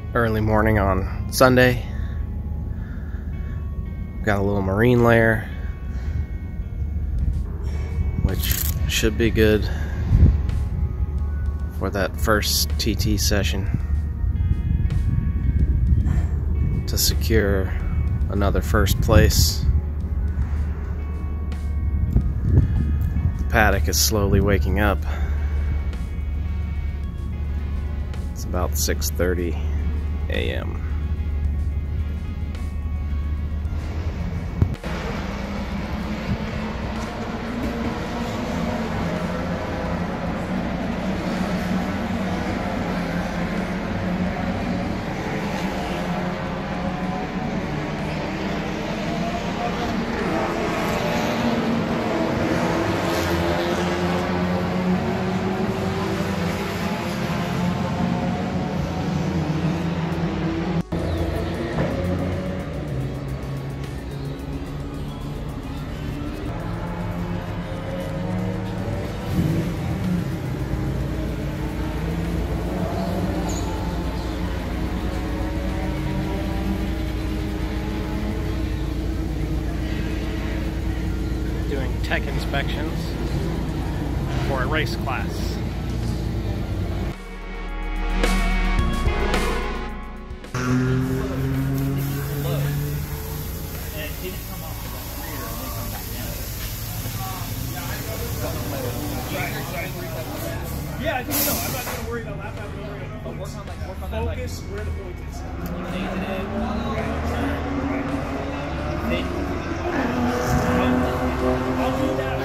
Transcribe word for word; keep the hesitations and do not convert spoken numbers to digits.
early morning on Sunday. Got a little marine layer, which should be good for that first T T session to secure another first place. The paddock is slowly waking up. It's about six thirty A M doing tech inspections for a race class. Yeah, I think so. I'm not going to worry about lap time. I'm going to worry about focus. Work on, like, work on that, focus like, where the point is. I'll do that.